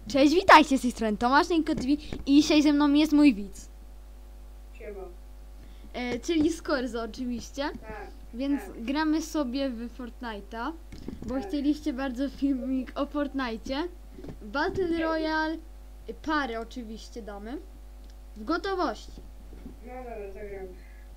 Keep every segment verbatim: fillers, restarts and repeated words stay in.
Cześć, witajcie z tej strony Tomasz Nikodwi i dzisiaj ze mną jest mój widz. Siema. E, czyli Skorzo oczywiście. Tak. Więc tak. gramy sobie w Fortnite'a, bo Tak. chcieliście bardzo filmik o Fortnite'cie. Battle Royale, parę oczywiście damy. W gotowości. No dobra, zagram.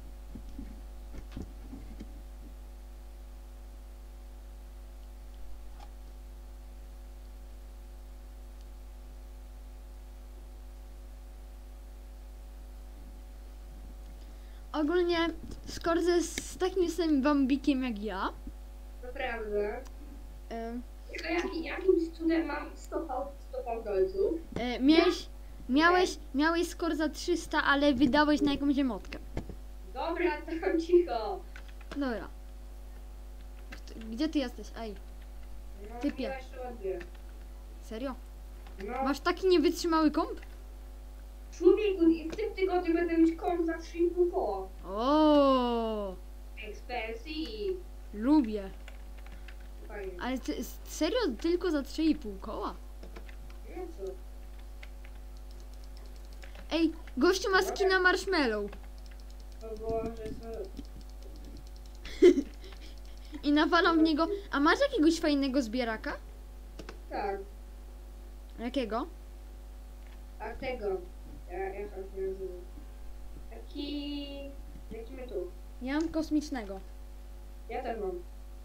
Ogólnie Skorzo jest z takim samym bambikiem jak ja. Naprawdę. E, Tylko jaki, jakimś cudem mam sto dolców. e, miałeś, miałeś, miałeś Skorza trzysta, ale wydałeś na jakąś emotkę. Dobra, tam cicho. Dobra. Kto- Gdzie ty jesteś? Ej, No, Typie. ja jeszcze ładnie. serio? No, Masz taki niewytrzymały komp? człowieku, i w tym tygodniu będę mieć kąt za trzy i pół koła. O, Expensive. lubię. Fajnie. Ale ty, serio tylko za trzy i pół koła? No co? Ej, gościu ma skina marshmallow O Boże, co? i nawalam w niego. A masz jakiegoś fajnego zbieraka? Tak. Jakiego? A tego. Ja, jak on się nazywa? Taki... Lecimy tu. Ja mam kosmicznego. Ja też mam.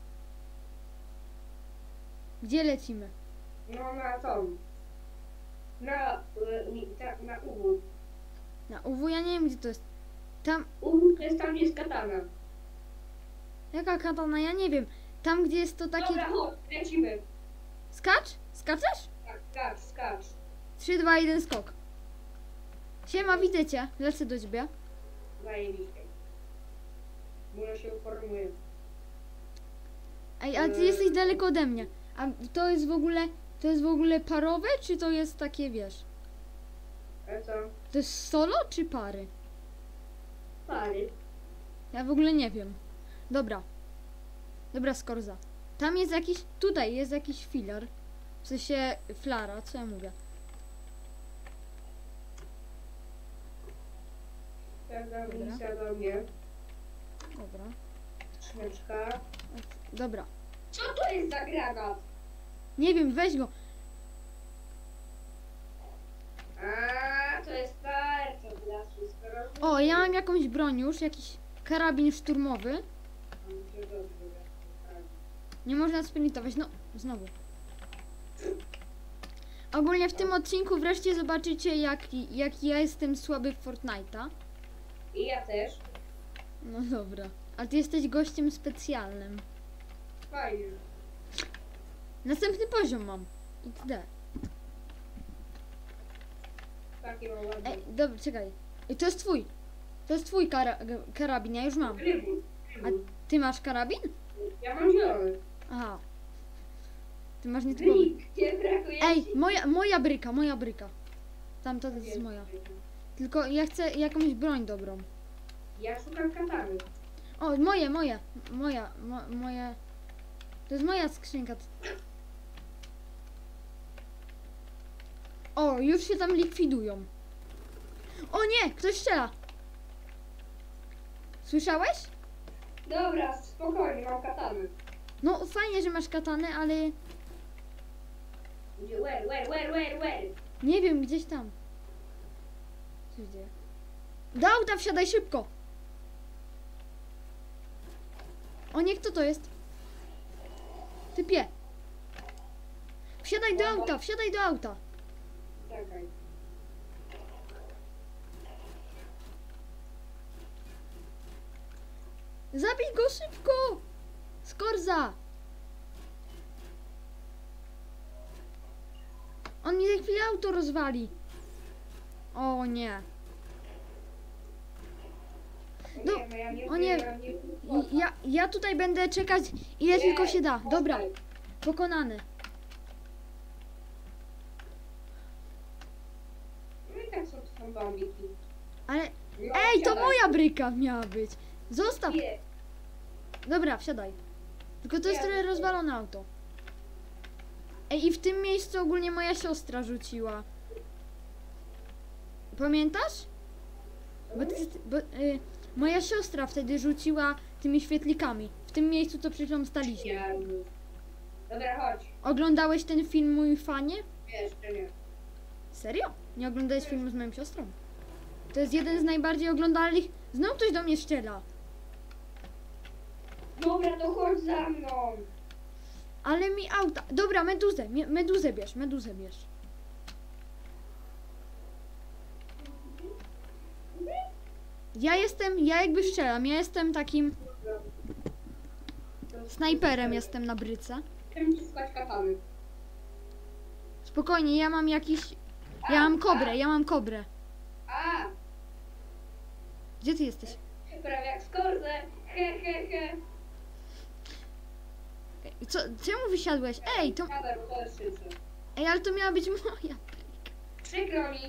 Gdzie lecimy? No na tą. Na, y, ni- ta, na U W. Na U W, ja nie wiem gdzie to jest. Tam, U W to jest tam, gdzie jest katana. jaka katana, ja nie wiem. Tam gdzie jest to takie... Dobra, chodź, lecimy. Skacz? Skaczesz? Tak, skacz, skacz. trzy, dwa, jeden, skok. Siema, widzę cię. Lecę do ciebie. Zajebiście. Może się uformuje. Ej, a ty Eee. jesteś daleko ode mnie. A to jest w ogóle... To jest w ogóle parowe, czy to jest takie, wiesz... A co? To jest solo, czy pary? Pary. Ja w ogóle nie wiem. Dobra. Dobra, Skorza. Tam jest jakiś... Tutaj jest jakiś filar. W sensie flara, co ja mówię? Taka Dobra. misja do mnie. Dobra. Trzyneczka. Dobra. Co to jest za granat? Nie wiem, weź go. A, to jest bardzo dla wszystko. rozumiem. O, ja mam jakąś broń już, jakiś karabin szturmowy. Mam się dobrze, tak. Nie można sprintować, no, znowu. Ogólnie w tym odcinku wreszcie zobaczycie, jak, jak ja jestem słaby w Fortnite'a. I ja też. No dobra. A ty jesteś gościem specjalnym. Fajnie. Następny poziom mam. iks de. Taki mam ładny. Ej, dobra, czekaj. Ej, to jest twój. To jest twój kara karabin, ja już mam. Rybun. A ty masz karabin? Ja mam zielony. Aha. Ty masz nietypowy. Brik, nie brakuje Ej, ci? moja, moja bryka, moja bryka. Tam to jest moja. Tylko ja chcę jakąś broń dobrą. Ja szukam katany. O, moje, moje. Moja, mo, moje. To jest moja skrzynka. O, już się tam likwidują. O nie, ktoś strzela. Słyszałeś? Dobra, spokojnie, mam katany. No fajnie, że masz katanę, ale Gdzie? Where, where, where, where, where? nie wiem, gdzieś tam. Co się dzieje? Do auta wsiadaj szybko. O nie, kto to jest? Typie. Wsiadaj do auta, wsiadaj do auta. Czekaj. Zabij go szybko. Skorza. On mi za chwilę auto rozwali. O nie. O No, nie, bo ja nie o nie. ja nie I- Ja, ja tutaj będę czekać ile tylko się da. Dobra, pokonany. No i tak są to są bambiki. Ale... No, Ej, to wsiadaj. moja bryka miała być. Zostaw. Nie. Dobra, wsiadaj. Tylko to jest Ja trochę też. rozwalone auto. Ej, i w tym miejscu ogólnie moja siostra rzuciła. Pamiętasz? Bo, ty, bo y, moja siostra wtedy rzuciła tymi świetlikami. W tym miejscu, co przed chwilą staliśmy. Jezu. Dobra, chodź. Oglądałeś ten film, mój fanie? Jeszcze nie. Serio? Nie oglądałeś filmu z moją siostrą? To jest jeden z najbardziej oglądanych. Znowu ktoś do mnie strzela. Dobra, to chodź za mną. Ale mi auta. Dobra, meduzę. mie- Meduzę bierz, meduzę bierz. Ja jestem, ja jakby strzelam, ja jestem takim snajperem, jestem na bryce. Chcę ci skać katany. Spokojnie, ja mam jakiś... Ja mam kobrę, ja mam kobrę. A, Gdzie ty jesteś? prawie jak skorzę. He, he, he. Co, czemu wysiadłeś? Ej, to... Siadaj, bo to jest szybsze. Ej, ale to miała być moja. Przykro mi.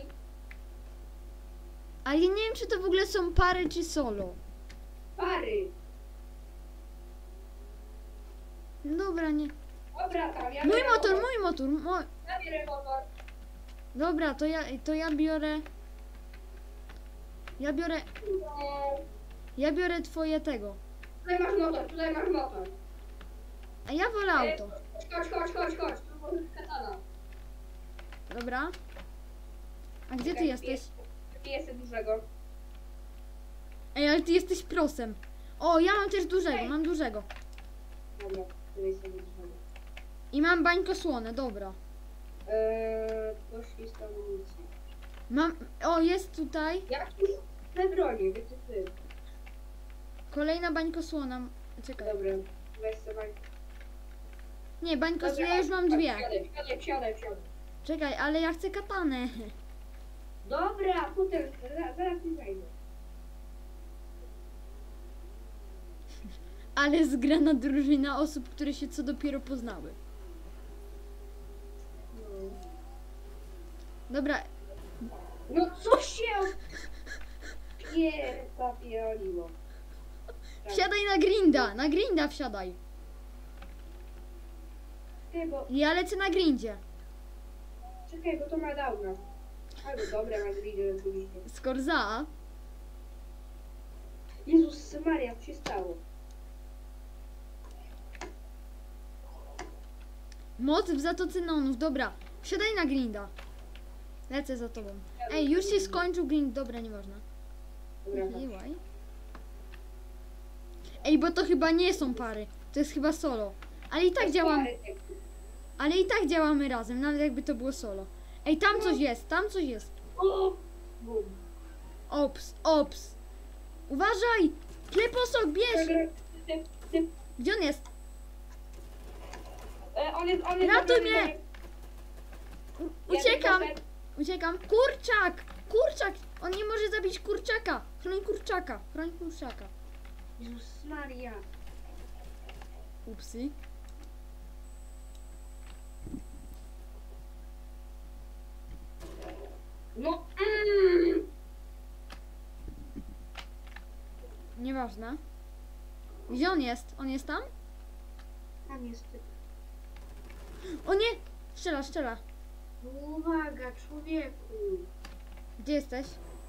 Ale ja nie wiem, czy to w ogóle są pary, czy solo. Pary. No dobra, nie. Dobra, tam, ja Mój biorę motor, mój motor, mój... Ja bierę motor. Dobra, to ja, to ja biorę... Ja biorę... No. Ja biorę twoje tego. Tutaj masz motor, tutaj masz motor. A ja wolę auto. Chodź, chodź, chodź, chodź. Tu może być katana. Dobra. A gdzie ty Czekaj, jesteś? Piję sobie dużego. Ej, ale ty jesteś prosem. O, ja mam też dużego, mam dużego. Dobra, piję sobie dużego. I mam bańkosłonę, dobra. Eee, poślizg amunicji. Mam... O, jest tutaj Jakiś te broni, wiecie ty. kolejna bańkosłona. Czekaj. Dobra, weź sobie. Nie, bańkosłona, Dobra, ja już mam dwie. Wsiadaj, wsiadaj, wsiadaj, wsiadaj. Czekaj, ale ja chcę katanę. Dobra, potem, zaraz, zaraz nie zajdę. Ale zgrana drużyna osób, które się co dopiero poznały. No. Dobra, No co się pierdopioliło? wsiadaj na grinda, na grinda wsiadaj. Czekaj, bo, Ja lecę na grindzie. czekaj, bo to ma downa. Albo dobra, ma gridzie oczywiście. Skorza. Jezus Maria, co się stało? Moc w Zatoce Nonów, dobra. Wsiadaj na grinda. Lecę za tobą. Ej, już się skończył grind, dobra, nieważne. Dobra, Nie chodź. łaj. Ej, bo to chyba nie są pary. To jest chyba solo. Ale i tak działam. Ale i tak działamy razem, nawet jakby to było solo. Ej, tam coś jest, tam coś jest. O! Bum. Ops, ops. Uważaj! Kleposok, bierz! Typ, typ. Gdzie on jest? E, on jest, on jest... Ratuj on jest- mnie! U- Uciekam! Uciekam. Kurczak! Kurczak! On nie może zabić kurczaka! Chroń kurczaka! Chroń kurczaka. Jezus Maria. Upsy. No, mm. Nieważne. Gdzie on jest? On jest tam? Tam jest typ. O nie! Strzela, strzela. Uwaga, człowieku. Gdzie jesteś?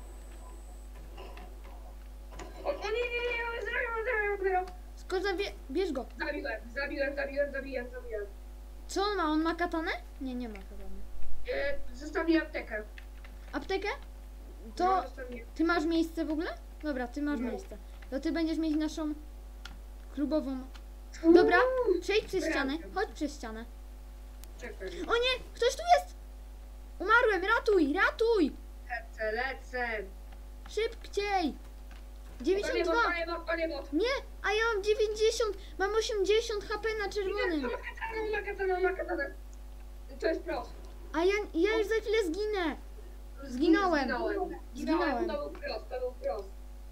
O, o nie, nie, nie, nie, zabiłem, zabiłem, zabiłem. Skoro zabie... bierz go. Zabiłem, zabiłem, zabiłem, zabiłem, zabiłem. Co on ma? On ma katanę? Nie, nie ma katany. E, zostawiłem aptekę. Aptekę? No, To zostawiłem. ty masz miejsce w ogóle? Dobra, ty masz No. miejsce. To ty będziesz mieć naszą klubową. Dobra, przejdź przez ścianę. Chodź przez ścianę. Czekaj. O nie! Ktoś tu jest! Umarłem! Ratuj! Ratuj! Lecę, lecę. Szybciej! Panie dziewięćdziesiąt bot, dwa! panie bot, panie bot. Nie! A ja mam dziewięćdziesiąt! Mam osiemdziesiąt H P na czerwonym! Ma katanę, ma katanę, ma katanę. To jest prost. A ja, ja już za chwilę zginę! Zginąłem. Zginąłem. Zginąłem. Zginąłem. To był prost, to był prost.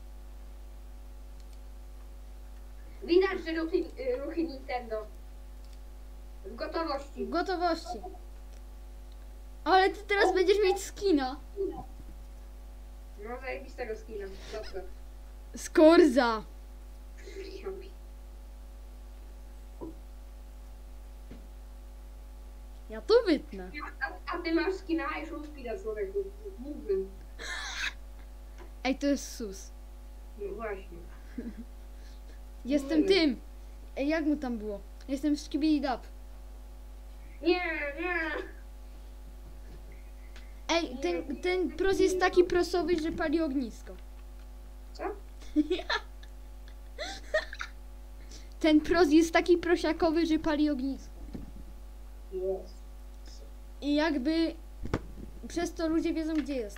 Widać, że ruchy, y, ruchy Nintendo. W gotowości. W gotowości. Ale ty teraz będziesz mieć skina. No zajebistego skina. Dobra. Skorza! Ja to wytnę. A, a ty masz skina Iron Speeda, człowieku. Mógłbym. Ej, to jest sus. No właśnie. Jestem Nie. tym. Ej, jak mu tam było? Jestem Skibidi Dab. Nie, nie. Ej, ten, ten pros jest taki prosowy, że pali ognisko. Co? Ten pros jest taki prosiakowy, że pali ognisko. Jest. I jakby przez to ludzie wiedzą, gdzie jest.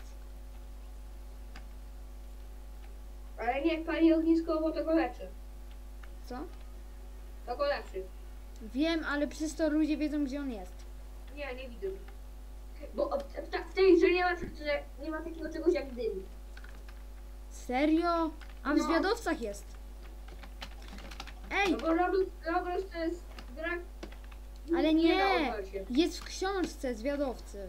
Ale nie, pali ognisko, bo to go leczy. Co? To go leczy. Wiem, ale przez to ludzie wiedzą, gdzie on jest. Nie, nie widzę. Bo w, w, w tej grze nie ma, że nie ma takiego czegoś jak dym. Serio? A w No. zwiadowcach jest. Ej, No bo Roblox, Roblox to jest gra... ale nie. da otwarcie. Jest w książce zwiadowcy.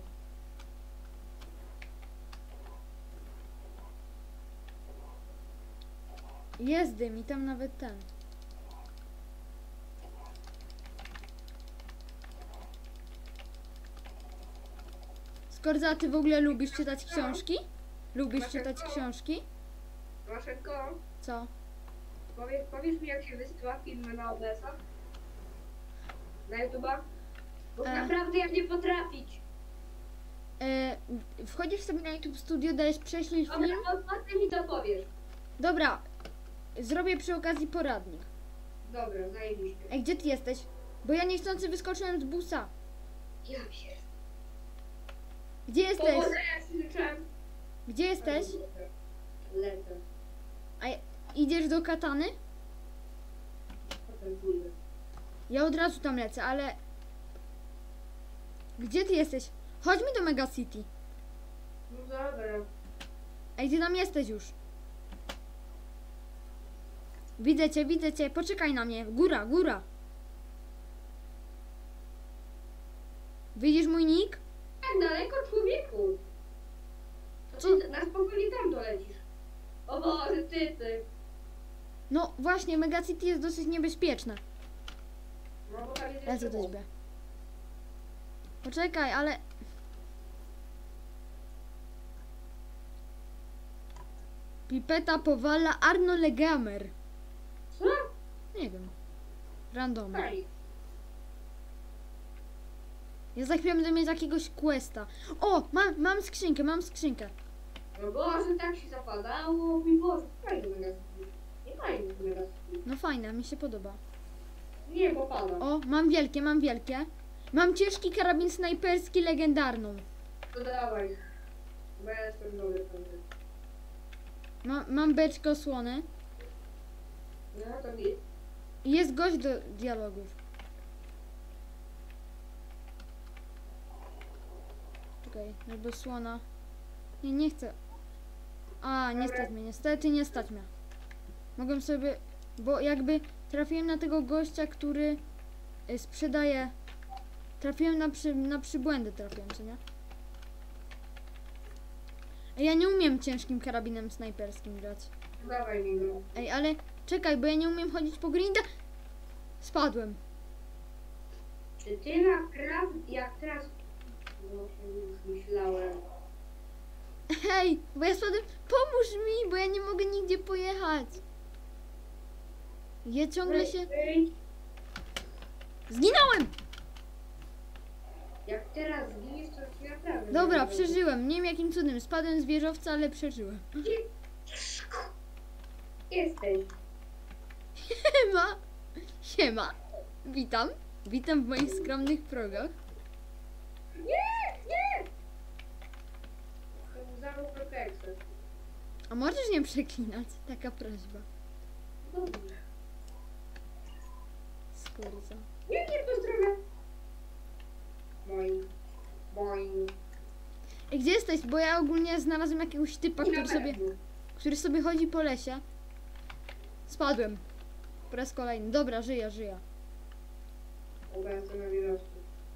Jest dym i tam nawet ten. Skorza, ty w ogóle lubisz czytać książki? Lubisz czytać książki? Maszenko, Co? powie, powiesz mi jak się wysyła filmy na O B S-a? Na YouTube'a? Bo E. naprawdę jak nie potrafić. E, wchodzisz sobie na YouTube Studio, dajesz prześlij Dobra, film. to potem mi to powiesz. Dobra, zrobię przy okazji poradnik. Dobra, zajebiście. Ej, gdzie ty jesteś? Bo ja niechcący wyskoczyłem z busa. Ja się... Gdzie jesteś? Powodzenia ci życzę. Gdzie jesteś? Lecę. A idziesz do Katany? Potem pójdę. Ja od razu tam lecę, ale... Gdzie ty jesteś? Chodź mi do Mega City. No dobra. Ej, ty tam jesteś już. Widzę cię, widzę cię. Poczekaj na mnie. Góra, góra. Widzisz mój nick? Tak daleko, człowieku. To Co? ty na spokojnie tam dolecisz. O Boże, ty, ty. No właśnie, Mega City jest dosyć niebezpieczne. No bo tam jest Lecę jeszcze do most. ciebie. Poczekaj, ale... Pipeta powala Arno Legamer. Co? Nie wiem. Random. Fajnie. Ja za chwilę będę mieć jakiegoś questa. O, mam, mam skrzynkę, mam skrzynkę. No Boże, tak się zapadało. Mój Boże, fajny magazyn. Nie fajny magazyn. No fajne, mi się podoba. Nie, bo pada. O, mam wielkie, mam wielkie. Mam ciężki karabin snajperski legendarną. To dawaj. Bo ja jestem dobry w tym. Ma, mam beczkę osłony. No to git. I jest gość do dialogów. Czekaj, żeby osłona. Nie, nie chcę. A, nie stać mnie, niestety nie stać mnie. Mogłem sobie, bo jakby trafiłem na tego gościa, który y, sprzedaje. Trafiłem na, przy, na przybłędy, trafiłem, czy nie? Ej, ja nie umiem ciężkim karabinem snajperskim grać. Dawaj mi go. Ej, ale czekaj, bo ja nie umiem chodzić po grinda. Spadłem. Czy ty naprawdę, jak teraz... No się już myślałem. Hej, bo ja spadłem. Pomóż mi, bo ja nie mogę nigdzie pojechać. Ja ciągle się... Ej, Zginąłem! jak teraz zginiesz, to ci naprawdę... Dobra, nie będzie. przeżyłem. Nie wiem jakim cudem. Spadłem z wieżowca, ale przeżyłem. Jesteś. Siema. Siema. Witam. Witam w moich skromnych progach. Nie, nie! To był zawał protekcji. A możesz nie przeklinać? Taka prośba. Dobrze. Skurza. Nie, nie, pozdrawiam. Boing. Boing. Ej, gdzie jesteś? Bo ja ogólnie znalazłem jakiegoś typa, I na który sobie, pewno. który sobie chodzi po lesie. Spadłem. Po raz kolejny. Dobra, żyję, żyję. Obecnie na widoczku.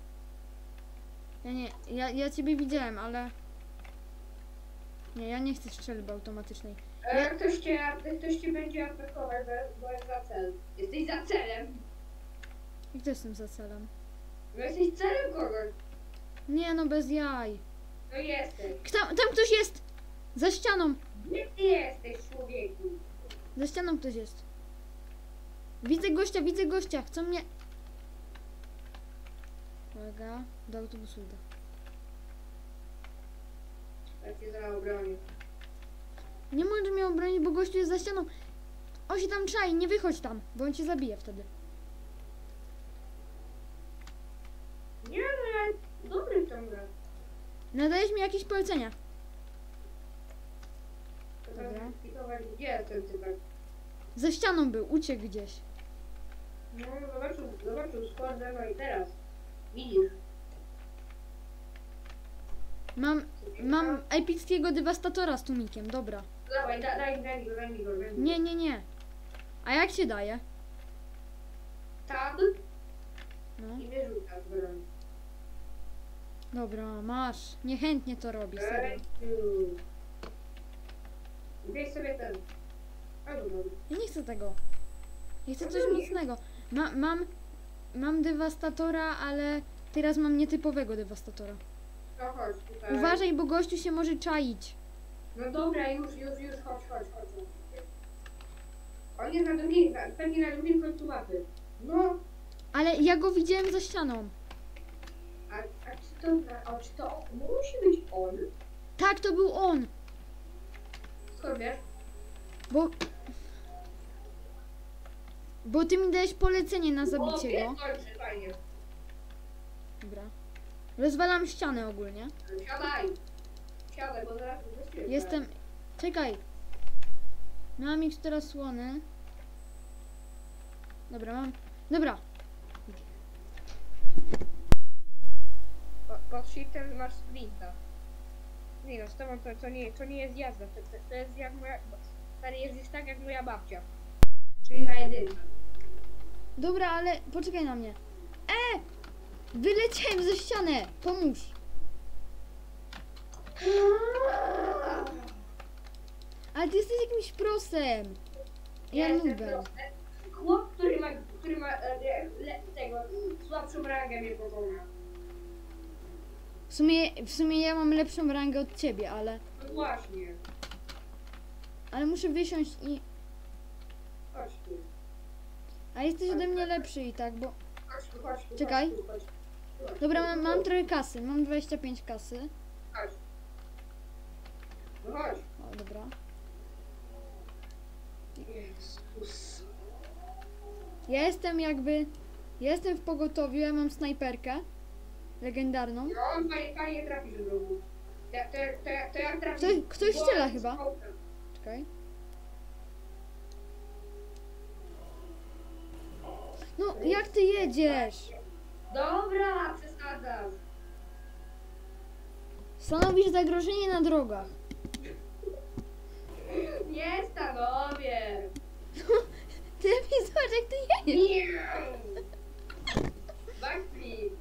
Ja nie, ja, ja ciebie widziałem, ale... Nie, ja nie chcę strzelby automatycznej. E, Jak ktoś cię, jak ktoś cię będzie atakować, bo- bo jest za cel. Jesteś za celem. Jak to jestem za celem? No jesteś celem kogoś. Nie no, bez jaj. No jesteś. Tam, tam ktoś jest! Za ścianą! Gdzie ty jesteś, człowieku? Za ścianą ktoś jest. Widzę gościa, widzę gościa. Chcą mnie... Uwaga, do autobusu idę. Ja cię zaraz obronię. Nie możesz mnie obronić, bo gościu jest za ścianą. On się tam czai, nie wychodź tam, bo on cię zabije wtedy. Nie, no ja dobry w tą grę. Nadajesz mi jakieś polecenia. To Dobra. tam klikować, gdzie jest ten typek? Za ścianą był, uciekł gdzieś. No, zobaczył, zobaczył skład, no i teraz. Widzisz. Mam, mam epickiego dewastatora z tłumikiem, dobra. Dawaj, daj, daj, daj mi go, daj mi go, daj mi go. Nie, nie, nie. A jak się daje? Tab No, i wyrzucasz broń. dobra, masz. Niechętnie to robię, serio. Thank Weź sobie ten. Albo no. Ja nie chcę tego. Ja chcę coś mocnego. Ma, mam, mam dewastatora, ale teraz mam nietypowego dewastatora. No chodź tutaj. Uważaj, bo gościu się może czaić. No dobra, już, już, już, chodź, chodź, chodź. On jest na drugim, na- pewnie na drugim końcu mapy. No, Ale ja go widziałem za ścianą. a, a czy to, a czy to musi być on? Tak, to był on. Skąd wiesz? Bo... Bo ty mi dałeś polecenie na O, zabicie go. pierdolcie, fajnie. Dobra. Rozwalam ścianę ogólnie. Siadaj. Siadaj, bo zaraz wyśpię. Jestem... Czekaj. Miałam ich teraz słony. Dobra, mam... Dobra. Po, pod shiftem masz sprinta. Nie no, z tobą to, to, nie, to nie jest jazda, to, to, to jest jak moja... Stary, jeździsz tak jak moja babcia. Czyli na jedynkę. Dobra, ale poczekaj na mnie. E! Wyleciałem ze ściany! Pomóż! Ale ty jesteś jakimś prosem. Ja jestem lubię. prosty. Chłop, który ma, który ma e, le, tego, słabszą rangę mnie pokona. W sumie, w sumie ja mam lepszą rangę od ciebie, ale... No właśnie. Ale muszę wysiąść i... Chodź tu. A jesteś ode mnie lepszy i tak, bo... Chodź tu, chodź tu. Czekaj. Chodź tu, chodź tu. Chodź Dobra, tu, mam, tu, mam tu. trochę kasy. Mam dwadzieścia pięć kasy. Chodź. No chodź. O, dobra. Jezus. Ja jestem jakby... Ja jestem w pogotowiu, ja mam snajperkę. Legendarną. No, on fajnie, fajnie trafi do drogu. To, to, to, to jak trafi... Ktoś- ktoś bo- strzela chyba. Czekaj. No, jak ty jedziesz? Dobra, przesadzasz. Stanowisz zagrożenie na drogach. Nie stanowię. Ty mi zobacz, jak ty jedziesz. Nie. Backflip.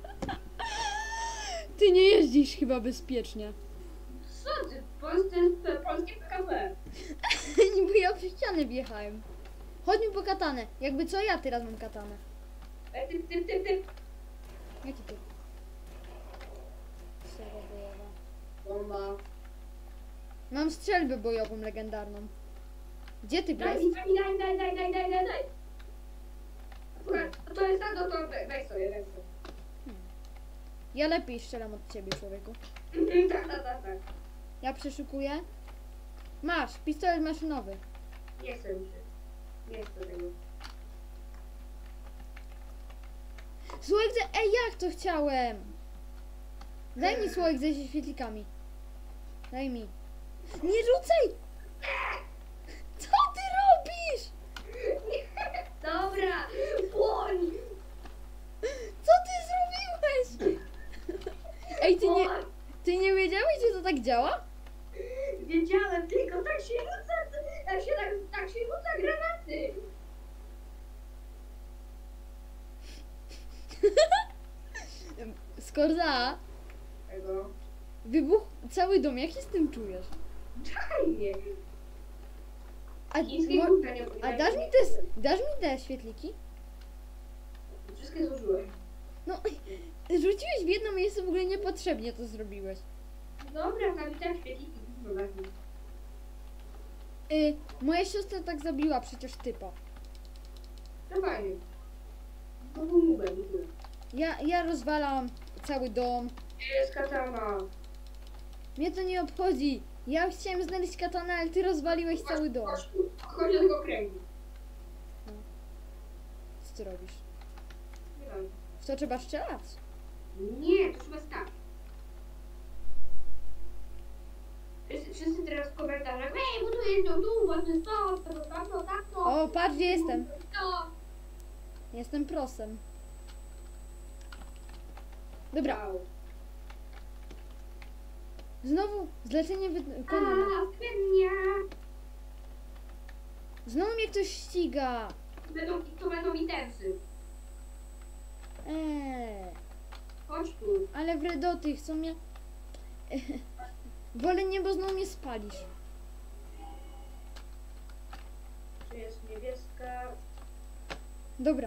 Ty nie jeździsz chyba bezpiecznie. Co ty? Polskie, polskie P K P. Bo ja przy ścianę wjechałem. Chodź mi po katanę. Jakby co, ja teraz mam katanę. E, Typ, typ, typ, typ. Jaki ty? Strzelba bojowa. Bomba. Mam strzelbę bojową legendarną. Gdzie ty Daj byłeś? mi, daj mi, daj, daj, daj, daj, daj, daj, daj. Akurat, to jest tak, no to we- weź sobie, weź sobie. Ja lepiej strzelam od ciebie, człowieku. Tak, tak, tak, tak. Ja przeszukuję. Masz, pistolet maszynowy. Nie chcę mi się. Nie chcę tego. Słoik ze... Ej, jak to chciałem? Daj mi słoik ze świetlikami. Daj mi. Nie rzucaj! Co ty robisz? Dobra, błoń! Co ty zrobiłeś? Ej, ty nie, ty nie wiedziałeś, że to tak działa? Wiedziałem, tylko tak się rzuca, tak się, tak, tak się rzuca granaty. Skorza, Tego. wybuchł cały dom. Jak się z tym czujesz? Fajnie. A, Chińskiej mo- bułka nie a dasz mi te, dasz mi te świetliki? Wszystkie zużyłem. No, rzuciłeś w jedno miejsce, w ogóle niepotrzebnie to zrobiłeś. Dobra, zabitam świetliki. No ważne. Y, moja siostra tak zabiła przecież typa. No fajnie. To był nubem, tyle. Ja, ja rozwalam cały dom. Jest katana. Mnie to nie obchodzi. Ja chciałem znaleźć katanę, ale ty rozwaliłeś cały dom. Chodź, chodź do tego kręgu. Co ty robisz? Nie wiem. W to trzeba strzelać. Nie, to trzeba stać. Wszyscy, wszyscy teraz w komentarzach, ej, budujesz to tu, właśnie to, to, to, to, tak, to. O, patrz, gdzie jestem. To. Jestem prosem. Dobra, Wow. znowu zlecenie wykonane. A, pewnie. Znowu mnie ktoś ściga. Będą, to będą intensy. Eee, Chodź tu. ale wredoty chcą mnie... Wolę nie, bo znowu mnie spalisz. Tu jest niebieska. Dobra,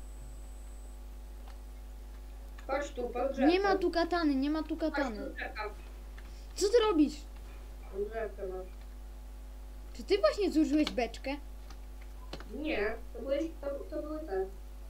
Chodź tu, pod drzewem. nie ma tu katany, nie ma tu Chodź katany. tu, czekam. Co ty robisz? Pod drzewem masz. Czy ty właśnie zużyłeś beczkę? Nie, to, byłeś, to, to były te.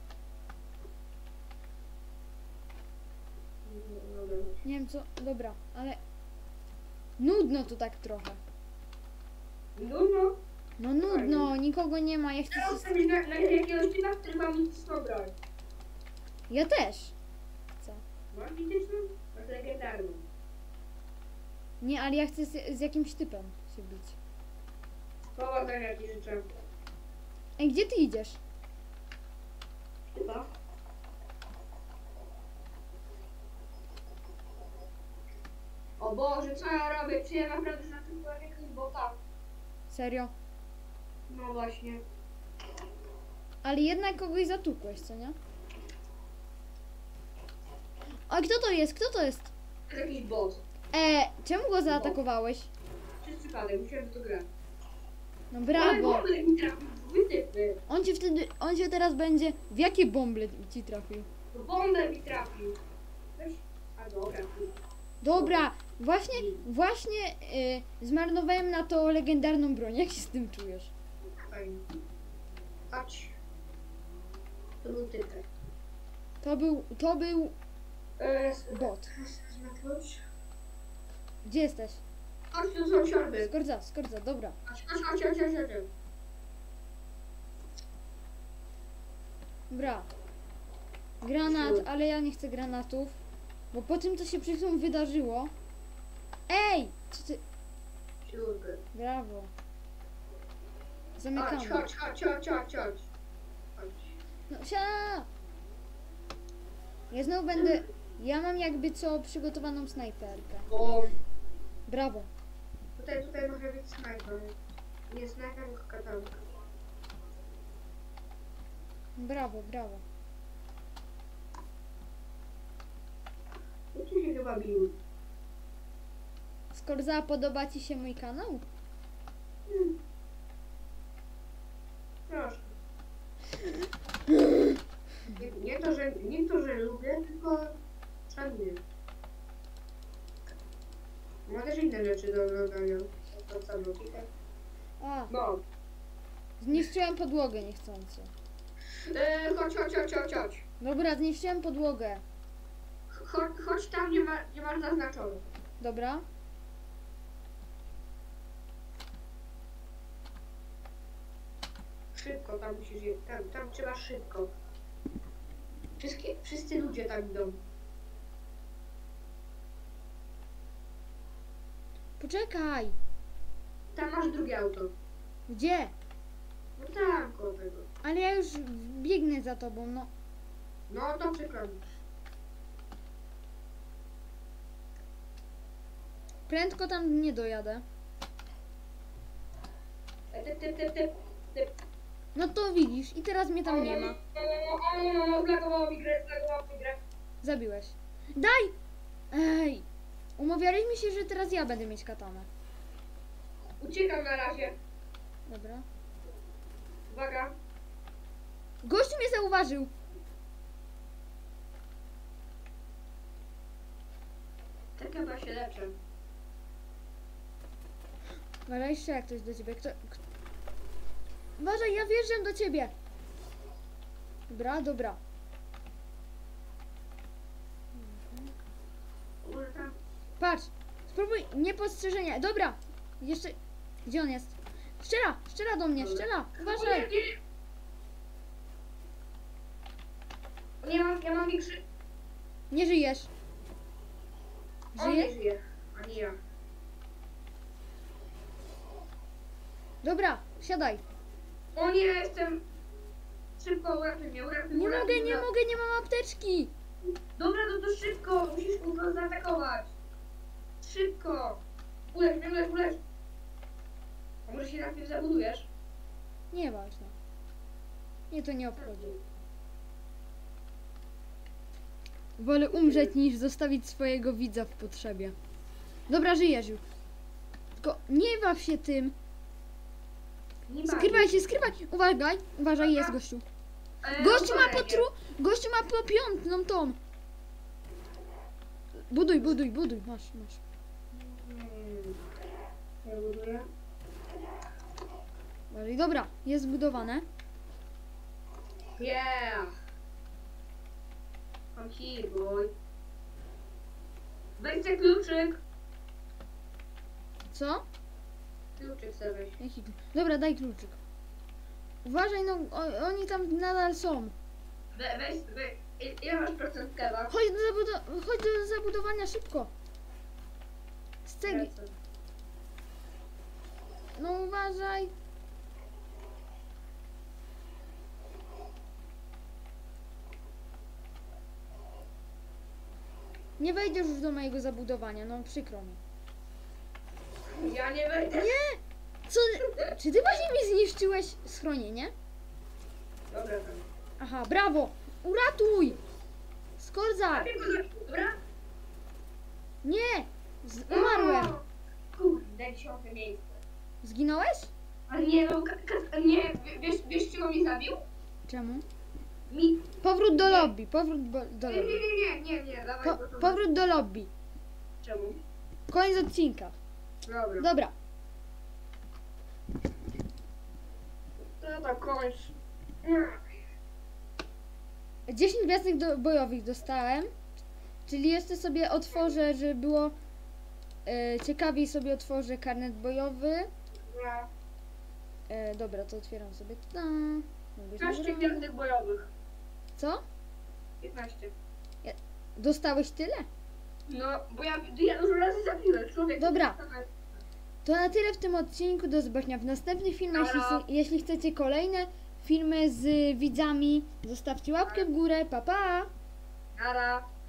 No, dobra. Nie wiem co... Dobra, ale... Nudno tu tak trochę. No, no. No nudno, nikogo nie ma, ja chcę Teraz się... chcę na, na jakiegoś typa, który ma mityczną broń. Ja też. Co? Masz mityczną? Masz legendarną. Nie, ale ja chcę z, z jakimś typem się bić. Powodzenia ci życzę. Ej, gdzie ty idziesz? Chyba. O Boże, co ja robię? Czy ja naprawdę zatrudniłem jakiegoś bota? Serio? No właśnie. Ale jednak kogoś zatukłeś, co nie? A kto to jest? Kto to jest? To jest jakiś bot. E, czemu go zaatakowałeś? Przez przypadek, musiałem w to grać. No Ale brawo. bomby mi trafił, zły typy. On cię wtedy, on cię teraz będzie... W jakie bąble ci trafił? Bombę mi trafił. Weź. A dobra. Dobra, właśnie, właśnie y, zmarnowałem na to legendarną broń. Jak się z tym czujesz? Fajnie. Chodź. To był typek. To był, to był Eee, bot. Chodź, Gdzie jesteś? chodź, tu są siorby. Skordza, skordza, dobra. Chodź, chodź, chodź, chodź, chodź, chodź. Dobra. Granat, ale ja nie chcę granatów. Bo po tym, co się przed chwilą wydarzyło... Ej! Co ty... Siódmy. Brawo. Chodź, Zamykamy. chodź, chodź, chodź, chodź, chodź. Chodź. No, siada! Ja znowu będę... Ja mam jakby co przygotowaną snajperkę. O, Brawo. tutaj, tutaj może być snajper. Nie snajper, tylko katanka. Brawo, brawo. No tu się chyba bił. Skorza, podoba ci się mój kanał? Hmm. Proszę. Nie, nie, to, że, nie to, że lubię, tylko szanuję. Ma też inne rzeczy do oglądania. To samo, tak? A, No. zniszczyłem podłogę niechcący. E, chodź, chodź, chodź, chodź, chodź. Dobra, zniszczyłem podłogę. Chodź, chodź tam, nie, ma, nie masz zaznaczone. Dobra. Szybko, tam musisz je, tam, tam trzeba szybko. Wszystkie, wszyscy ludzie tam idą. Poczekaj. Tam masz drugie auto. Gdzie? No tam, koło tego. Ale ja już biegnę za tobą, no. No to przykro mi. Prędko tam nie dojadę. E, Typ, typ, typ, typ, typ. No to widzisz, i teraz mnie tam nie ma. Zlagowało mi grę, zlagowało mi grę. Zabiłeś. Daj! Ej! Umawialiśmy się, że teraz ja będę mieć katanę. Uciekam na razie. Dobra. Uwaga. Gościu mnie zauważył! Tak chyba się leczę. Uważaj, jeszcze jak ktoś do ciebie. Kto, kto... Uważaj, ja wjeżdżam do ciebie. Dobra, dobra. Kurwa. Patrz, spróbuj niepostrzeżenia. Dobra, jeszcze. Gdzie on jest? Strzela, strzela do mnie, strzela. Uważaj. Nie mam, ja mam większy... Nie żyjesz. On nie Żyjesz? żyje, a nie ja. Dobra, siadaj. O nie, jestem... Szybko, uratuj mnie, uratuj Nie uratuj mogę, mnie. nie mogę, nie mam apteczki. Dobra, no to szybko, musisz go zaatakować. Szybko. Ulecz mnie, ulecz, ulecz. A może się najpierw zabudujesz? Nieważne. Mnie to nie obchodzi. Wolę umrzeć niż zostawić swojego widza w potrzebie. Dobra, żyjesz już. Tylko nie baw się tym. Nie Skrywaj się, skrywaj. Uważaj, uważaj, jest gościu. E, Gościu ma obalenie. po tru... Gościu ma po piątną tą. Buduj, buduj, buduj. Masz, masz. Hmm. Ja buduję. Uważaj, dobra, jest zbudowane. Yeah. Come here, boy. Weź ten kluczyk. Co? Kluczyk sobie weź. Jaki klu- Dobra, daj kluczyk. Uważaj, no o, oni tam nadal są. We, weź, we, il- ile masz procent kewa? Chodź do, zabudo- chodź do zabudowania szybko. Z cegli. Lecę. No uważaj. Nie wejdziesz już do mojego zabudowania, no przykro mi. Ja nie wejdę. Nie! Co? Czy ty właśnie mi zniszczyłeś schronienie? Dobra, tam. Aha, brawo! Uratuj! Skorza! Dobra? Nie! Z- umarłem! O, Kurde, dziesiąte miejsce. Zginąłeś? Ale nie, no, ka, ka, nie, w- wiesz, wiesz czego mnie zabił? Czemu? Mi... Powrót do lobby, powrót bo- do Nie, lobby. nie, nie, nie, nie, dawaj. Po, bo to- powrót do lobby. Czemu? Koniec odcinka. Dobra. Dobra. No to kończ. dziesięć gwiazdek do, bojowych dostałem. Czyli jeszcze sobie otworzę, żeby było e, ciekawiej sobie otworzę karnet bojowy. Ja. E, dobra, to otwieram sobie tam. piętnaście gwiazdek bojowych. Co? piętnaście. Dostałeś tyle? No, bo ja, ja dużo razy zabiłem, człowiek. Dobra. To na tyle w tym odcinku. Do zobaczenia w następnych filmach. Jeśli, Halo. jeśli chcecie kolejne filmy z widzami, zostawcie łapkę w górę. Pa, pa! Nara.